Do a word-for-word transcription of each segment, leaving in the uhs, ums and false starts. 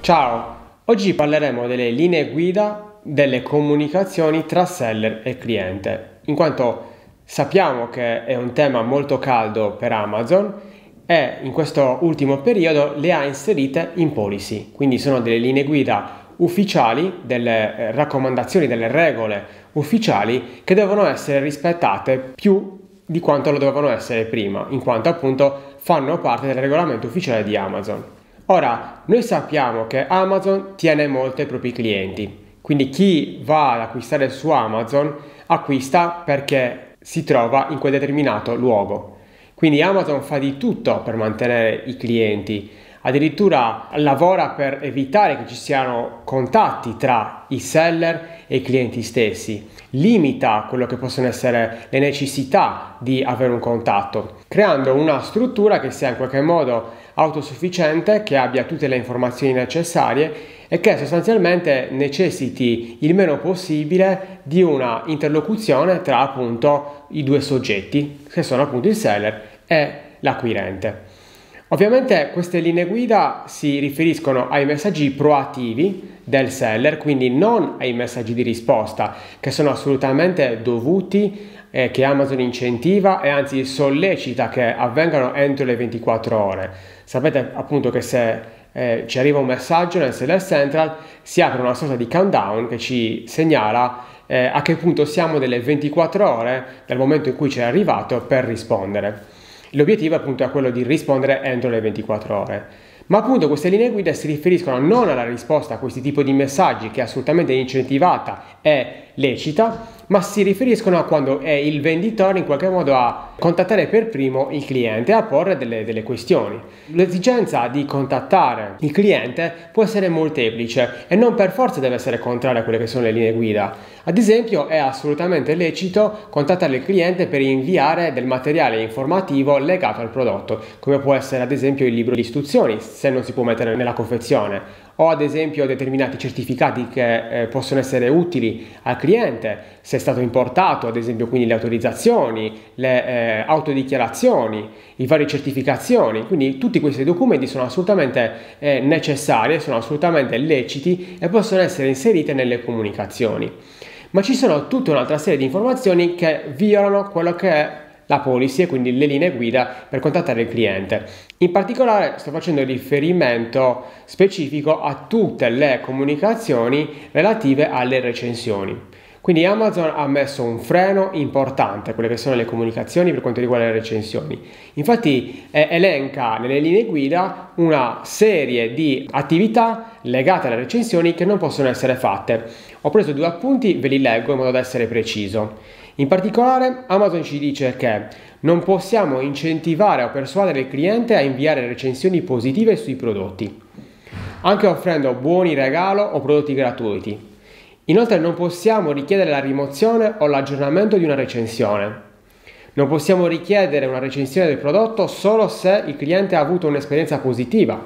Ciao, oggi parleremo delle linee guida delle comunicazioni tra seller e cliente, in quanto sappiamo che è un tema molto caldo per Amazon e in questo ultimo periodo le ha inserite in policy, quindi sono delle linee guida ufficiali, delle eh, raccomandazioni, delle regole ufficiali che devono essere rispettate più di quanto lo dovevano essere prima, in quanto appunto fanno parte del regolamento ufficiale di Amazon. Ora, noi sappiamo che Amazon tiene molto ai propri clienti, quindi chi va ad acquistare su Amazon acquista perché si trova in quel determinato luogo. Quindi Amazon fa di tutto per mantenere i clienti, addirittura lavora per evitare che ci siano contatti tra i seller e i clienti stessi, limita quello che possono essere le necessità di avere un contatto, creando una struttura che sia in qualche modo autosufficiente, che abbia tutte le informazioni necessarie e che sostanzialmente necessiti il meno possibile di una interlocuzione tra appunto i due soggetti, che sono appunto il seller e l'acquirente. Ovviamente queste linee guida si riferiscono ai messaggi proattivi del seller, quindi non ai messaggi di risposta, che sono assolutamente dovuti, eh, che Amazon incentiva e anzi sollecita che avvengano entro le ventiquattro ore. Sapete appunto che se eh, ci arriva un messaggio nel Seller Central si apre una sorta di countdown che ci segnala eh, a che punto siamo delle ventiquattro ore dal momento in cui ci è arrivato per rispondere. L'obiettivo appunto è quello di rispondere entro le ventiquattro ore. Ma appunto queste linee guida si riferiscono non alla risposta a questi tipi di messaggi, che è assolutamente incentivata e lecita, ma si riferiscono a quando è il venditore in qualche modo a contattare per primo il cliente e a porre delle, delle questioni. L'esigenza di contattare il cliente può essere molteplice e non per forza deve essere contraria a quelle che sono le linee guida. Ad esempio è assolutamente lecito contattare il cliente per inviare del materiale informativo legato al prodotto, come può essere ad esempio il libro di istruzioni, se non si può mettere nella confezione, o ad esempio determinati certificati che eh, possono essere utili al cliente, se è stato importato, ad esempio quindi le autorizzazioni, le eh, autodichiarazioni, i vari certificazioni. Quindi tutti questi documenti sono assolutamente eh, necessari, sono assolutamente leciti e possono essere inseriti nelle comunicazioni. Ma ci sono tutta un'altra serie di informazioni che violano quello che è la policy e quindi le linee guida per contattare il cliente. In particolare sto facendo riferimento specifico a tutte le comunicazioni relative alle recensioni. Quindi Amazon ha messo un freno importante a quelle che sono le comunicazioni per quanto riguarda le recensioni. Infatti eh, elenca nelle linee guida una serie di attività legate alle recensioni che non possono essere fatte. Ho preso due appunti, ve li leggo in modo da essere preciso. In particolare Amazon ci dice che non possiamo incentivare o persuadere il cliente a inviare recensioni positive sui prodotti, anche offrendo buoni regalo o prodotti gratuiti. Inoltre non possiamo richiedere la rimozione o l'aggiornamento di una recensione. Non possiamo richiedere una recensione del prodotto solo se il cliente ha avuto un'esperienza positiva.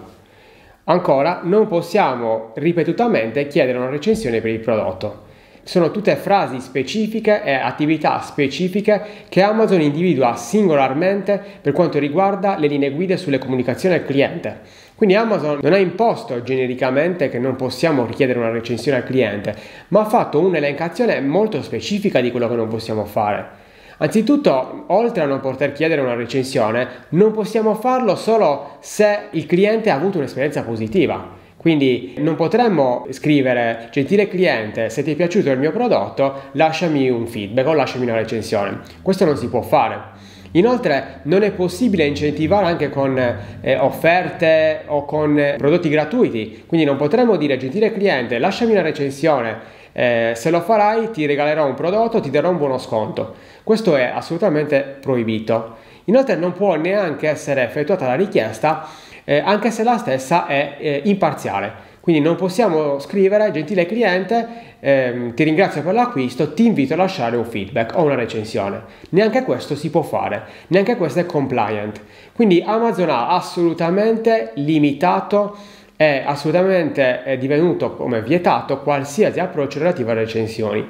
Ancora, non possiamo ripetutamente chiedere una recensione per il prodotto. Sono tutte frasi specifiche e attività specifiche che Amazon individua singolarmente per quanto riguarda le linee guida sulle comunicazioni al cliente. Quindi Amazon non ha imposto genericamente che non possiamo richiedere una recensione al cliente, ma ha fatto un'elencazione molto specifica di quello che non possiamo fare. Anzitutto, oltre a non poter chiedere una recensione, non possiamo farlo solo se il cliente ha avuto un'esperienza positiva. Quindi non potremmo scrivere: gentile cliente, se ti è piaciuto il mio prodotto lasciami un feedback o lasciami una recensione. Questo non si può fare. Inoltre non è possibile incentivare anche con eh, offerte o con eh, prodotti gratuiti, quindi non potremmo dire: gentile cliente, lasciami una recensione, eh, se lo farai ti regalerò un prodotto, ti darò un buono sconto. Questo è assolutamente proibito. Inoltre non può neanche essere effettuata la richiesta eh, anche se la stessa è eh, imparziale. Quindi non possiamo scrivere: gentile cliente, ehm, ti ringrazio per l'acquisto, ti invito a lasciare un feedback o una recensione. Neanche questo si può fare, neanche questo è compliant. Quindi Amazon ha assolutamente limitato, è assolutamente è divenuto come vietato qualsiasi approccio relativo alle recensioni.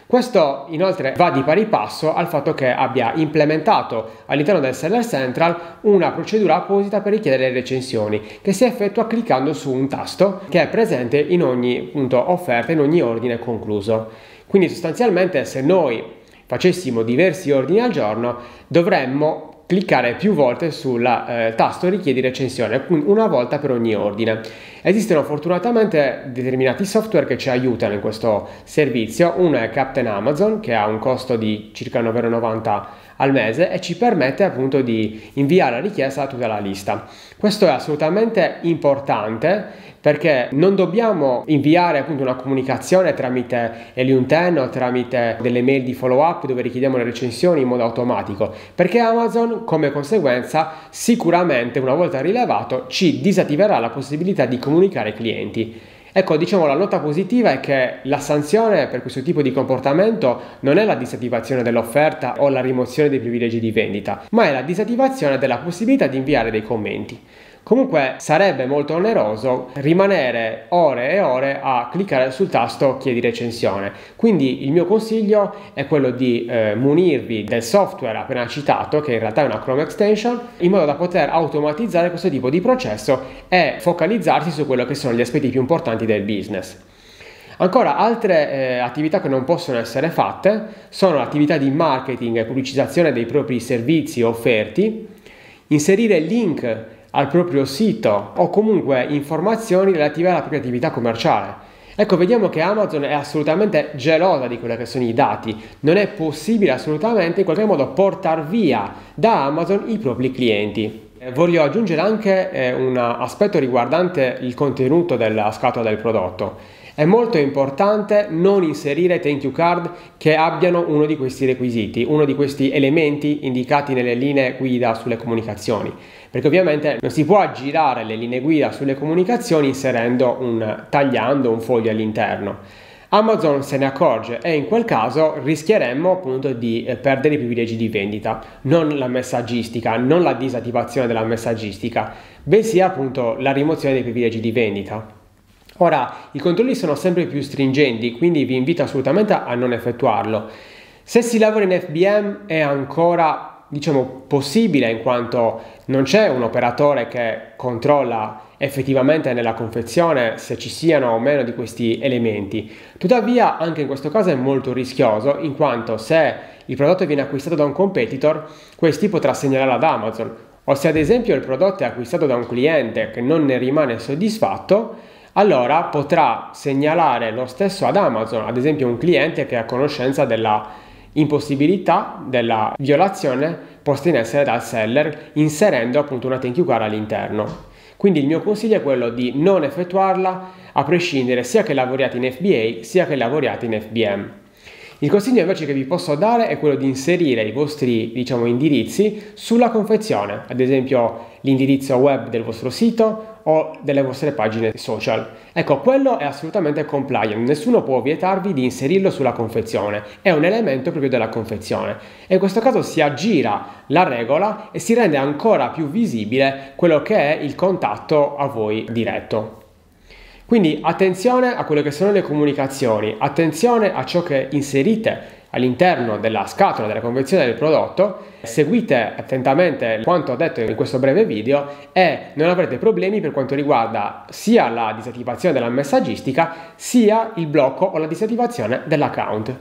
Questo inoltre va di pari passo al fatto che abbia implementato all'interno del Seller Central una procedura apposita per richiedere le recensioni, che si effettua cliccando su un tasto che è presente in ogni appunto, offerta, in ogni ordine concluso. Quindi sostanzialmente, se noi facessimo diversi ordini al giorno, dovremmo cliccare più volte sul eh, tasto richiedi recensione, una volta per ogni ordine. Esistono fortunatamente determinati software che ci aiutano in questo servizio. Uno è Captain Amazon, che ha un costo di circa nove euro e novanta al mese e ci permette appunto di inviare la richiesta a tutta la lista. Questo è assolutamente importante perché non dobbiamo inviare appunto una comunicazione tramite Helium dieci o tramite delle mail di follow up dove richiediamo le recensioni in modo automatico, perché Amazon come conseguenza sicuramente una volta rilevato ci disattiverà la possibilità di comunicare ai clienti. Ecco, diciamo, la nota positiva è che la sanzione per questo tipo di comportamento non è la disattivazione dell'offerta o la rimozione dei privilegi di vendita, ma è la disattivazione della possibilità di inviare dei commenti. Comunque sarebbe molto oneroso rimanere ore e ore a cliccare sul tasto chiedi recensione, quindi il mio consiglio è quello di eh, munirvi del software appena citato, che in realtà è una Chrome extension, in modo da poter automatizzare questo tipo di processo e focalizzarsi su quello che sono gli aspetti più importanti del business. Ancora, altre eh, attività che non possono essere fatte sono attività di marketing e pubblicizzazione dei propri servizi offerti, inserire link al proprio sito o comunque informazioni relative alla propria attività commerciale. Ecco, vediamo che Amazon è assolutamente gelosa di quelli che sono i dati. Non è possibile assolutamente in qualche modo portare via da Amazon i propri clienti. Eh, voglio aggiungere anche eh, un aspetto riguardante il contenuto della scatola del prodotto. È molto importante non inserire thank you card che abbiano uno di questi requisiti, uno di questi elementi indicati nelle linee guida sulle comunicazioni, perché ovviamente non si può aggirare le linee guida sulle comunicazioni inserendo un tagliando un foglio all'interno. Amazon se ne accorge e in quel caso rischieremmo appunto di eh, perdere i privilegi di vendita, non la messaggistica, non la disattivazione della messaggistica, bensì appunto la rimozione dei privilegi di vendita. Ora, i controlli sono sempre più stringenti, quindi vi invito assolutamente a non effettuarlo. Se si lavora in F B M è ancora, diciamo, possibile, in quanto non c'è un operatore che controlla effettivamente nella confezione se ci siano o meno di questi elementi. Tuttavia, anche in questo caso è molto rischioso, in quanto se il prodotto viene acquistato da un competitor, questi potrà segnalarlo ad Amazon, o se ad esempio il prodotto è acquistato da un cliente che non ne rimane soddisfatto, allora potrà segnalare lo stesso ad Amazon, ad esempio un cliente che è a conoscenza della impossibilità della violazione posta in essere dal seller, inserendo appunto una thank you card all'interno. Quindi il mio consiglio è quello di non effettuarla a prescindere sia che lavoriate in F B A sia che lavoriate in F B M. Il consiglio invece che vi posso dare è quello di inserire i vostri, diciamo, indirizzi sulla confezione, ad esempio l'indirizzo web del vostro sito o delle vostre pagine social. Ecco, quello è assolutamente compliant, nessuno può vietarvi di inserirlo sulla confezione, è un elemento proprio della confezione e in questo caso si aggira la regola e si rende ancora più visibile quello che è il contatto a voi diretto. Quindi attenzione a quelle che sono le comunicazioni, attenzione a ciò che inserite all'interno della scatola della confezione del prodotto, seguite attentamente quanto ho detto in questo breve video e non avrete problemi per quanto riguarda sia la disattivazione della messaggistica sia il blocco o la disattivazione dell'account.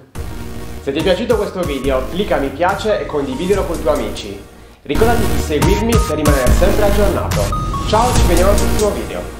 Se ti è piaciuto questo video, clicca mi piace e condividilo con i tuoi amici. Ricordati di seguirmi per rimanere sempre aggiornato. Ciao, ci vediamo al prossimo video.